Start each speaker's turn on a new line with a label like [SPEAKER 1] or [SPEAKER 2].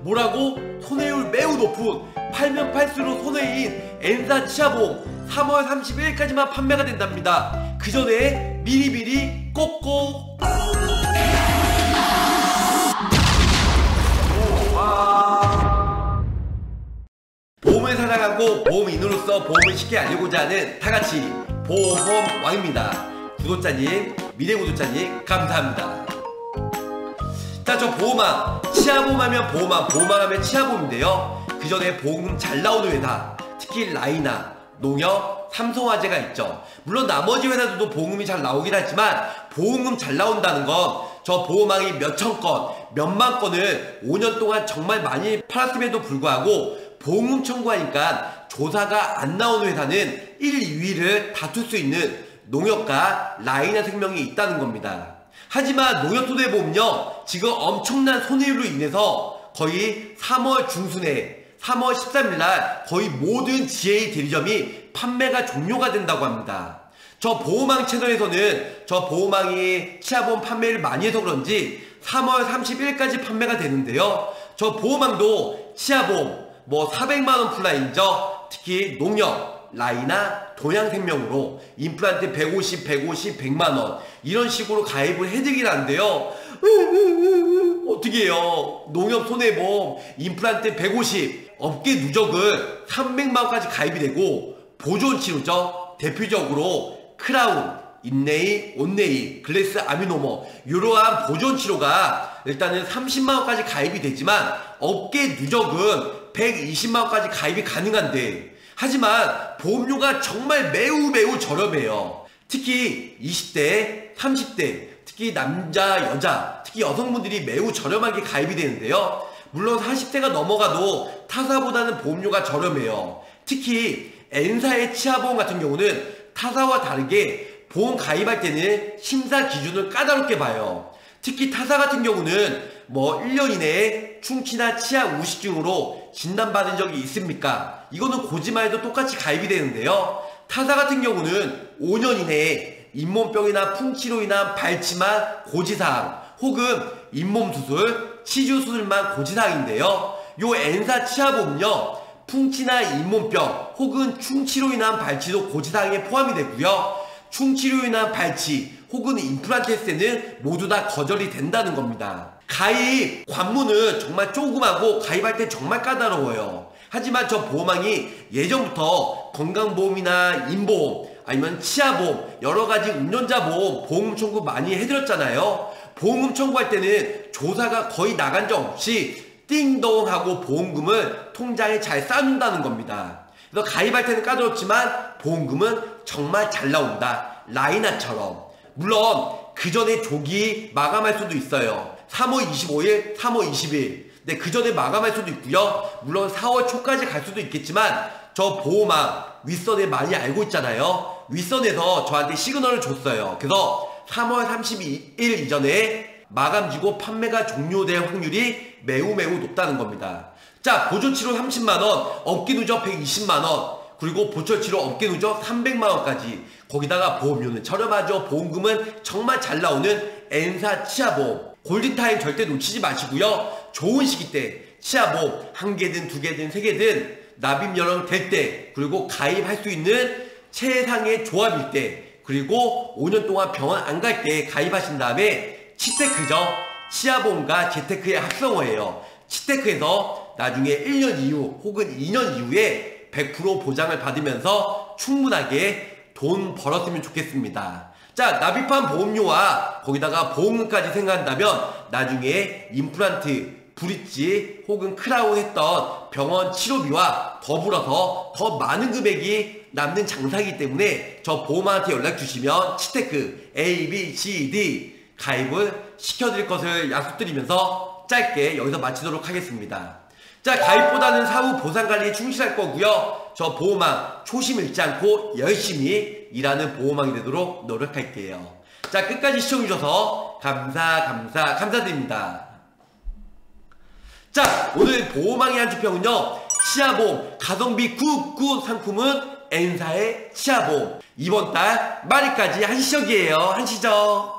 [SPEAKER 1] 뭐라고? 손해율 매우 높은 팔면 팔수록 손해인 엔사 치아보험 3월 31일까지만 판매가 된답니다. 그 전에 미리미리 꼭꼭 보험을 사랑하고 보험인으로서 보험을 쉽게 알리고자 하는 다같이 보험 왕입니다. 구독자님, 미래 구독자님 감사합니다. 자, 저 보험왕, 치아보험 하면 보험왕, 보험왕 하면 치아보험인데요. 그 전에 보험금 잘 나오는 회사, 특히 라이나, 농협, 삼성화재가 있죠. 물론 나머지 회사들도 보험금이 잘 나오긴 하지만 보험금 잘 나온다는 건 저 보험왕이 몇천 건, 몇만 건을 5년 동안 정말 많이 팔았음에도 불구하고 보험금 청구하니까 조사가 안 나오는 회사는 1, 2위를 다툴 수 있는 농협과 라이나 생명이 있다는 겁니다. 하지만 농협손해보험요, 지금 엄청난 손해율로 인해서 거의 3월 중순에 3월 13일날 거의 모든 GA 대리점이 판매가 종료가 된다고 합니다. 저 보험왕 채널에서는 저 보험왕이 치아보험 판매를 많이 해서 그런지 3월 31일까지 판매가 되는데요. 저 보험왕도 치아보험 뭐 400만원 플라인저, 특히 농협, 라이나, 동양생명으로 임플란트 150, 100만원 이런 식으로 가입을 해드리긴 하는데요. 어떻게 해요? 농협 손해보험 임플란트 150 업계 누적을 300만원까지 가입이 되고 보존 치료죠. 대표적으로 크라운, 인네이, 온네이, 글래스 아미노머 이러한 보존 치료가 일단은 30만원까지 가입이 되지만 업계 누적은 120만원까지 가입이 가능한데, 하지만 보험료가 정말 매우 저렴해요. 특히 20대, 30대, 특히 남자, 여자, 특히 여성분들이 매우 저렴하게 가입이 되는데요. 물론 40대가 넘어가도 타사보다는 보험료가 저렴해요. 특히 N사의 치아보험 같은 경우는 타사와 다르게 보험 가입할 때는 심사 기준을 까다롭게 봐요. 특히 타사 같은 경우는 뭐 1년 이내에 충치나 치아 우식증으로 진단받은 적이 있습니까? 이거는 고지만 해도 똑같이 가입이 되는데요. 타사 같은 경우는 5년 이내에 잇몸병이나 풍치로 인한 발치만 고지사항, 혹은 잇몸수술, 치주수술만 고지사항인데요. 요 N사 치아보험은요, 풍치나 잇몸병 혹은 충치로 인한 발치도 고지사항에 포함이 되고요. 충치로 인한 발치 혹은 임플란트 했을 때는 모두 다 거절이 된다는 겁니다. 가입 관문은 정말 조그마고 가입할 때 정말 까다로워요. 하지만 저 보험왕이 예전부터 건강보험이나 인보험 아니면 치아보험 여러가지 운전자 보험 보험금 청구 많이 해드렸잖아요. 보험금 청구할 때는 조사가 거의 나간 적 없이 띵동 하고 보험금을 통장에 잘 쌓는다는 겁니다. 그래서 가입할 때는 까다롭지만 보험금은 정말 잘 나온다. 라이나처럼. 물론 그 전에 조기 마감할 수도 있어요. 3월 25일, 3월 20일. 네, 그 전에 마감할 수도 있고요. 물론 4월 초까지 갈 수도 있겠지만 저 보험왕 윗선에 많이 알고 있잖아요. 윗선에서 저한테 시그널을 줬어요. 그래서 3월 32일 이전에 마감지고 판매가 종료될 확률이 매우 높다는 겁니다. 자, 보조치료 30만원, 업계 누적 120만원, 그리고 보철치료 업계 누적 300만원까지. 거기다가 보험료는 저렴하죠. 보험금은 정말 잘 나오는 N사 치아보험. 골든타임 절대 놓치지 마시고요. 좋은 시기 때 치아보험 1개든 2개든 3개든 납입 연령 될 때, 그리고 가입할 수 있는 최상의 조합일 때, 그리고 5년 동안 병원 안 갈 때 가입하신 다음에 치테크죠. 치아보험과 재테크의 합성어예요. 치테크에서 나중에 1년 이후 혹은 2년 이후에 100% 보장을 받으면서 충분하게 돈 벌었으면 좋겠습니다. 자, 납입한 보험료와 거기다가 보험금까지 생각한다면 나중에 임플란트, 브릿지 혹은 크라운 했던 병원 치료비와 더불어서 더 많은 금액이 남는 장사이기 때문에 저 보험한테 연락 주시면 치테크 A, B, C, D 가입을 시켜드릴 것을 약속드리면서 짧게 여기서 마치도록 하겠습니다. 자, 가입보다는 사후 보상관리에 충실할 거고요. 저 보험왕 초심 잃지 않고 열심히 일하는 보험왕이 되도록 노력할게요. 자, 끝까지 시청해주셔서 감사드립니다. 자, 오늘 보험왕의 한주평은요, 치아보험 가성비 굿 상품은 N사의 치아보험. 이번 달 말일까지 한시적이에요. 한시적.